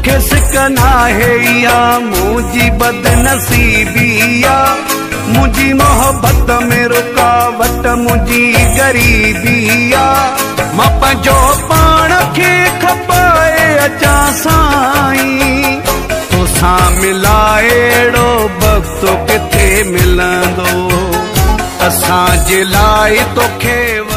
मुखे सिक नाहे या मुझी बदनसीबिया, मुझी मोहब्बत में रुकावट मुझी गरीबिया। मां पंहिंजो पाण खे खपाए अचां साईं, तोसां मिलाए अहिड़ो वक़्तु किथे मिलंदो, असांजे लाइ तोखे